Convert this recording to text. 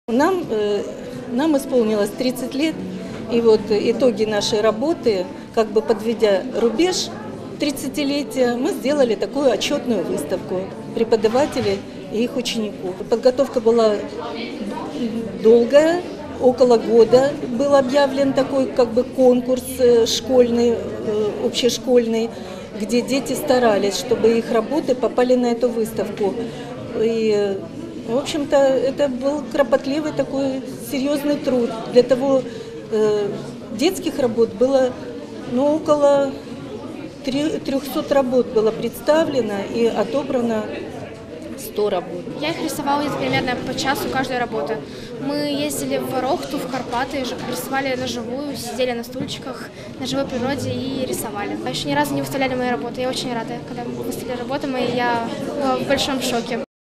Нам исполнилось 30 лет, и вот итоги нашей работы, как бы подведя рубеж 30-летия, мы сделали такую отчетную выставку преподавателей и их учеников. Подготовка была долгая, около года был объявлен такой как бы конкурс школьный, общешкольный, где дети старались, чтобы их работы попали на эту выставку. И, в общем-то, это был кропотливый такой серьезный труд. Для того детских работ было около 300 работ было представлено и отобрано 100 работ. Я их рисовала примерно по часу каждой работы. Мы ездили в Ворохту, в Карпаты, рисовали на живую, сидели на стульчиках на живой природе и рисовали. Еще ни разу не выставляли мои работы. Я очень рада, когда мы выставили работы мои, я была в большом шоке.